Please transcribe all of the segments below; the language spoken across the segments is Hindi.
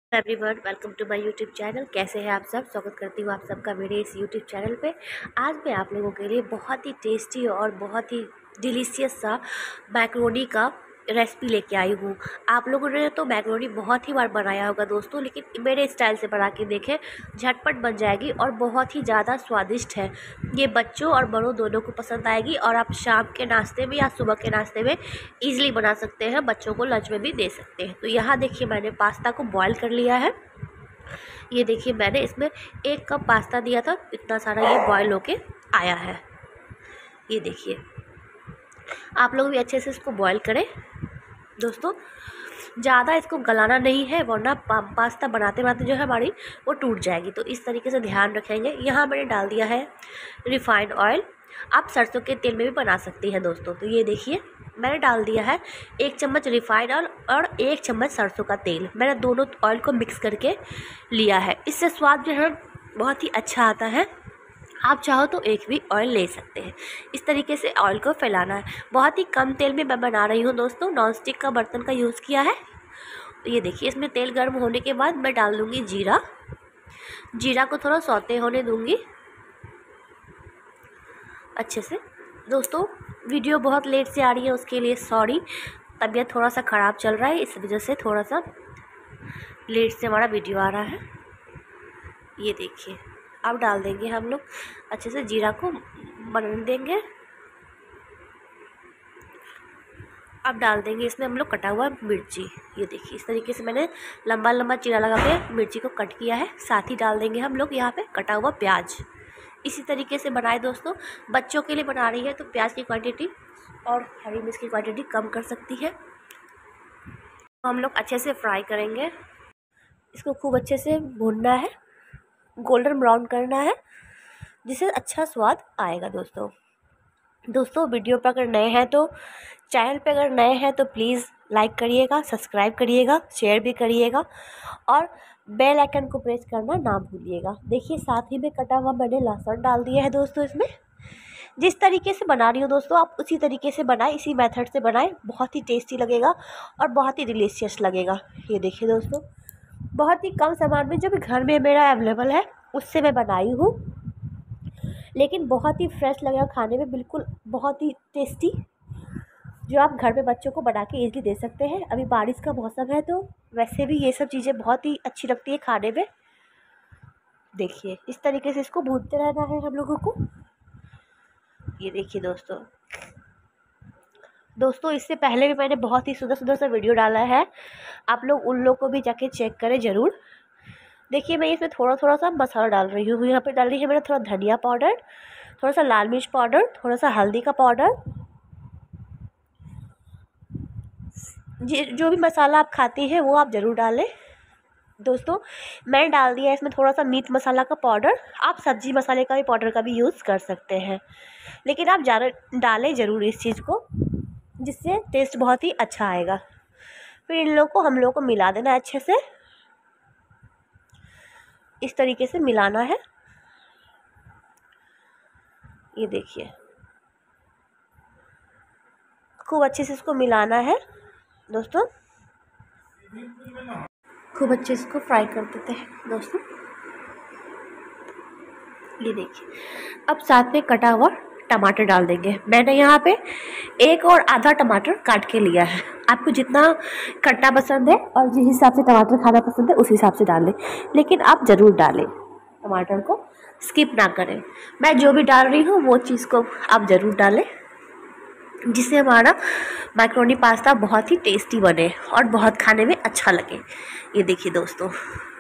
Everyone, welcome to my YouTube channel. कैसे हैं आप सब? स्वागत करती हूँ आप सबका मेरे इस यूट्यूब चैनल पे। आज मैं आप लोगों के लिए बहुत ही टेस्टी और बहुत ही डिलीशियस सा मैक्रोनी का रेसिपी लेके आई हूँ। आप लोगों ने तो मैक्रोनी बहुत ही बार बनाया होगा दोस्तों, लेकिन मेरे स्टाइल से बना के देखें, झटपट बन जाएगी और बहुत ही ज़्यादा स्वादिष्ट है। ये बच्चों और बड़ों दोनों को पसंद आएगी और आप शाम के नाश्ते में या सुबह के नाश्ते में ईज़िली बना सकते हैं, बच्चों को लंच में भी दे सकते हैं। तो यहाँ देखिए, मैंने पास्ता को बॉईल कर लिया है। ये देखिए, मैंने इसमें 1 कप पास्ता दिया था, इतना सारा ये बॉईल होके आया है। ये देखिए, आप लोग भी अच्छे से इसको बॉईल करें दोस्तों। ज़्यादा इसको गलाना नहीं है, वरना पास्ता बनाते बनाते जो है हमारी वो टूट जाएगी। तो इस तरीके से ध्यान रखेंगे। यहाँ मैंने डाल दिया है रिफाइंड ऑयल। आप सरसों के तेल में भी बना सकती हैं दोस्तों। तो ये देखिए, मैंने डाल दिया है 1 चम्मच रिफाइंड ऑयल और 1 चम्मच सरसों का तेल। मैंने दोनों ऑयल को मिक्स करके लिया है। इससे स्वाद जो है बहुत ही अच्छा आता है। आप चाहो तो एक भी ऑयल ले सकते हैं। इस तरीके से ऑयल को फैलाना है। बहुत ही कम तेल में मैं बना रही हूँ दोस्तों, नॉन स्टिक का बर्तन का यूज़ किया है। तो ये देखिए, इसमें तेल गर्म होने के बाद मैं डाल दूँगी जीरा। जीरा को थोड़ा सौते होने दूँगी अच्छे से। दोस्तों, वीडियो बहुत लेट से आ रही है, उसके लिए सॉरी। तबीयत थोड़ा सा ख़राब चल रहा है, इस वजह से थोड़ा सा लेट से हमारा वीडियो आ रहा है। ये देखिए, अब डाल देंगे हम लोग अच्छे से, जीरा को बनने देंगे। अब डाल देंगे इसमें हम लोग कटा हुआ मिर्ची। ये देखिए, इस तरीके से मैंने लंबा लंबा चीरा लगा के मिर्ची को कट किया है। साथ ही डाल देंगे हम लोग यहाँ पे कटा हुआ प्याज। इसी तरीके से बनाए दोस्तों। बच्चों के लिए बना रही है तो प्याज की क्वांटिटी और हरी मिर्च की क्वांटिटी कम कर सकती है। तो हम लोग अच्छे से फ्राई करेंगे। इसको खूब अच्छे से भूनना है, गोल्डन ब्राउन करना है, जिससे अच्छा स्वाद आएगा दोस्तों। वीडियो पर अगर नए हैं तो चैनल पे अगर नए हैं तो प्लीज़ लाइक करिएगा, सब्सक्राइब करिएगा, शेयर भी करिएगा और बेल आइकन को प्रेस करना ना भूलिएगा। देखिए, साथ ही में कटा हुआ मैंने लहसुन डाल दिया है दोस्तों इसमें। जिस तरीके से बना रही हूँ दोस्तों, आप उसी तरीके से बनाएं, इसी मेथड से बनाएं। बहुत ही टेस्टी लगेगा और बहुत ही डिलीशियस लगेगा। ये देखिए दोस्तों, बहुत ही कम सामान में जो भी घर में मेरा अवेलेबल है उससे मैं बनाई हूँ, लेकिन बहुत ही फ्रेश लगेगा खाने में, बिल्कुल बहुत ही टेस्टी, जो आप घर में बच्चों को बना के ईज़िली दे सकते हैं। अभी बारिश का मौसम है तो वैसे भी ये सब चीज़ें बहुत ही अच्छी लगती है खाने में। देखिए, इस तरीके से इसको भूनते रहना है हम लोगों को। ये देखिए दोस्तों, इससे पहले भी मैंने बहुत ही सुंदर सुंदर सा वीडियो डाला है, आप लोग उन लोग को भी जाके चेक करें ज़रूर। देखिए, मैं इसमें थोड़ा थोड़ा सा मसाला डाल रही हूँ। यहाँ पे डाल रही है मैंने थोड़ा धनिया पाउडर, थोड़ा सा लाल मिर्च पाउडर, थोड़ा सा हल्दी का पाउडर। जो भी मसाला आप खाती हैं वो आप ज़रूर डालें दोस्तों। मैंने डाल दिया है इसमें थोड़ा सा मीट मसाला का पाउडर। आप सब्जी मसाले का भी पाउडर का भी यूज़ कर सकते हैं, लेकिन आप ज़्यादा डालें ज़रूर इस चीज़ को, जिससे टेस्ट बहुत ही अच्छा आएगा। फिर इन लोगों को हम लोग को मिला देना है अच्छे से। इस तरीके से मिलाना है। ये देखिए, खूब अच्छे से इसको मिलाना है दोस्तों। खूब अच्छे से इसको फ्राई कर देते हैं दोस्तों। ये देखिए, अब साथ में कटा हुआ टमाटर डाल देंगे। मैंने यहाँ पे 1 और आधा टमाटर काट के लिया है। आपको जितना खट्टा पसंद है और जिस हिसाब से टमाटर खाना पसंद है उस हिसाब से डालें, लेकिन आप ज़रूर डालें, टमाटर को स्किप ना करें। मैं जो भी डाल रही हूँ वो चीज़ को आप ज़रूर डालें, जिससे हमारा मैक्रोनी पास्ता बहुत ही टेस्टी बने और बहुत खाने में अच्छा लगे। ये देखिए दोस्तों,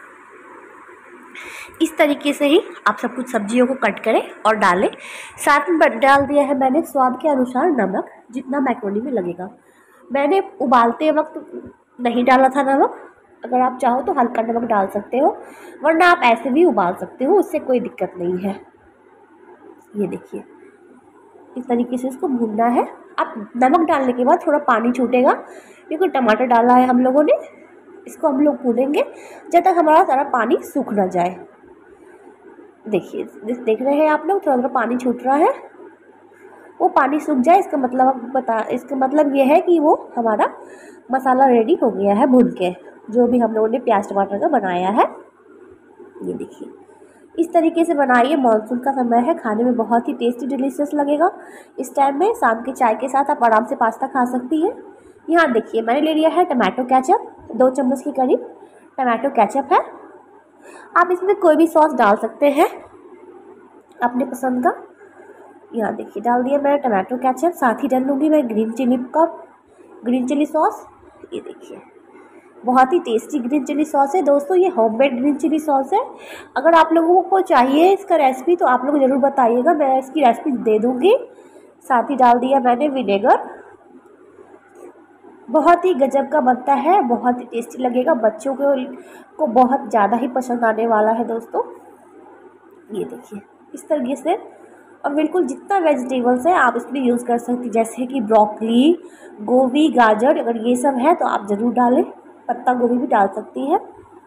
इस तरीके से ही आप सब कुछ सब्जियों को कट करें और डालें। साथ में डाल दिया है मैंने स्वाद के अनुसार नमक, जितना मैक्रोनी में लगेगा। मैंने उबालते वक्त नहीं डाला था नमक, अगर आप चाहो तो हल्का नमक डाल सकते हो, वरना आप ऐसे भी उबाल सकते हो, उससे कोई दिक्कत नहीं है। ये देखिए, इस तरीके से इसको भूनना है। अब नमक डालने के बाद थोड़ा पानी छूटेगा, क्योंकि टमाटर डाला है हम लोगों ने। इसको हम लोग भूनेंगे जब तक हमारा सारा पानी सूख ना जाए। देखिए, देख रहे हैं आप लोग, थोड़ा थोड़ा पानी छूट रहा है। वो पानी सूख जाए, इसका मतलब ये है कि वो हमारा मसाला रेडी हो गया है भून के। जो भी हम लोगों ने प्याज टमाटर का बनाया है। ये देखिए इस तरीके से बनाइए। मानसून का समय है, खाने में बहुत ही टेस्टी डिलीशियस लगेगा। इस टाइम में शाम के चाय के साथ आप आराम से पास्ता खा सकती हैं। यहाँ देखिए मैंने ले लिया है टमाटो केचप, 2 चम्मच के करीब टमाटो केचप है। आप इसमें कोई भी सॉस डाल सकते हैं अपने पसंद का। यहाँ देखिए डाल दिया मैं टमाटो केचप, साथ ही डाल लूँगी मैं ग्रीन चिली सॉस। ये देखिए बहुत ही टेस्टी ग्रीन चिली सॉस है दोस्तों, ये होममेड ग्रीन चिली सॉस है। अगर आप लोगों को चाहिए इसका रेसिपी तो आप लोग ज़रूर बताइएगा, मैं इसकी रेसिपी दे दूँगी। साथ ही डाल दिया मैंने विनेगर, बहुत ही गजब का बनता है, बहुत ही टेस्टी लगेगा, बच्चों को बहुत ज़्यादा ही पसंद आने वाला है दोस्तों। ये देखिए इस तरीके से, और बिल्कुल जितना वेजिटेबल्स है आप इसमें यूज़ कर सकती, जैसे कि ब्रोकली, गोभी, गाजर, अगर ये सब है तो आप ज़रूर डालें, पत्ता गोभी भी डाल सकती है,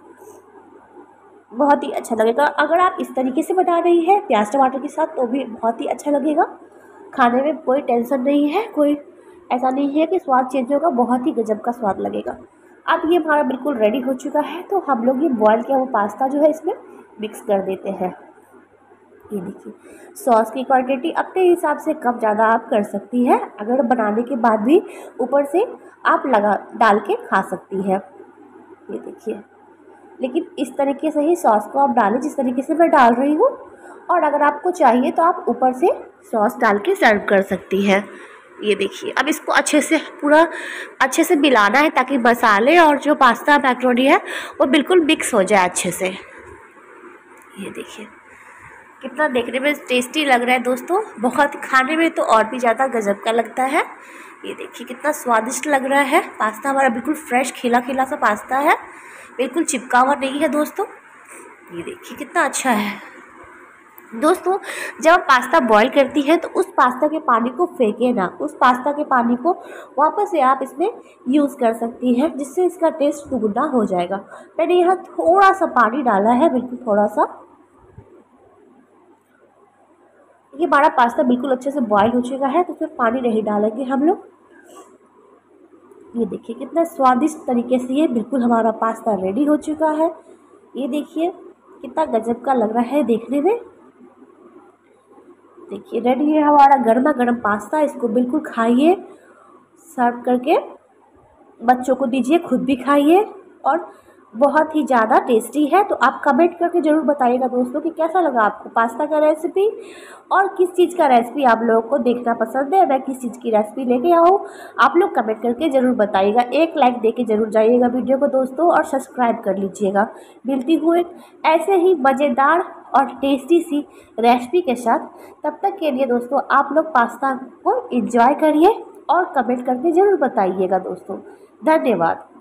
बहुत ही अच्छा लगेगा। अगर आप इस तरीके से बना रही है प्याज टमाटर के साथ तो भी बहुत ही अच्छा लगेगा, खाने में कोई टेंशन नहीं है, कोई ऐसा नहीं है कि स्वाद चेंज होगा, बहुत ही गजब का स्वाद लगेगा। अब ये हमारा बिल्कुल रेडी हो चुका है, तो हम लोग ये बॉयल किया हुआ पास्ता जो है इसमें मिक्स कर देते हैं। ये देखिए सॉस की क्वांटिटी अपने हिसाब से कम ज़्यादा आप कर सकती है, अगर बनाने के बाद भी ऊपर से आप डाल के खा सकती है। ये देखिए, लेकिन इस तरीके से ही सॉस को आप डालें जिस तरीके से मैं डाल रही हूँ, और अगर आपको चाहिए तो आप ऊपर से सॉस डाल के सर्व कर सकती है। ये देखिए अब इसको पूरा अच्छे से मिलाना है ताकि मसाले और जो पास्ता मैक्रोनी है वो बिल्कुल मिक्स हो जाए अच्छे से। ये देखिए कितना देखने में टेस्टी लग रहा है दोस्तों, बहुत खाने में तो और भी ज़्यादा गजब का लगता है। ये देखिए कितना स्वादिष्ट लग रहा है, पास्ता हमारा बिल्कुल फ्रेश खिला खिला सा पास्ता है, बिल्कुल चिपका हुआ नहीं है दोस्तों। ये देखिए कितना अच्छा है दोस्तों। जब आप पास्ता बॉईल करती है तो उस पास्ता के पानी को फेंके ना, उस पास्ता के पानी को वापस से आप इसमें यूज़ कर सकती हैं, जिससे इसका टेस्ट दुगुना हो जाएगा। मैंने यहाँ थोड़ा सा पानी डाला है, बिल्कुल थोड़ा सा। ये हमारा पास्ता बिल्कुल अच्छे से बॉईल हो चुका है तो उसमें पानी नहीं डालेंगे हम लोग। ये देखिए कितना स्वादिष्ट तरीके से ये बिल्कुल हमारा पास्ता रेडी हो चुका है। ये देखिए कितना गजब का लग रहा है देखने में। देखिए रेडी है हमारा गर्मा गर्म पास्ता, इसको बिल्कुल खाइए, सर्व करके बच्चों को दीजिए, खुद भी खाइए, और बहुत ही ज़्यादा टेस्टी है। तो आप कमेंट करके ज़रूर बताइएगा दोस्तों कि कैसा लगा आपको पास्ता का रेसिपी, और किस चीज़ का रेसिपी आप लोगों को देखना पसंद है, मैं किस चीज़ की रेसिपी लेके आऊँ, आप लोग कमेंट करके ज़रूर बताइएगा। एक लाइक देके ज़रूर जाइएगा वीडियो को दोस्तों, और सब्सक्राइब कर लीजिएगा। मिलती हूँ एक ऐसे ही मज़ेदार और टेस्टी सी रेसिपी के साथ। तब तक के लिए दोस्तों आप लोग पास्ता को एंजॉय करिए और कमेंट करके ज़रूर बताइएगा दोस्तों। धन्यवाद।